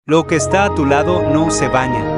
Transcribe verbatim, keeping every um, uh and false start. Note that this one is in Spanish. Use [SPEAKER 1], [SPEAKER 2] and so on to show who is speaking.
[SPEAKER 1] Lo que está a tu lado no se baña.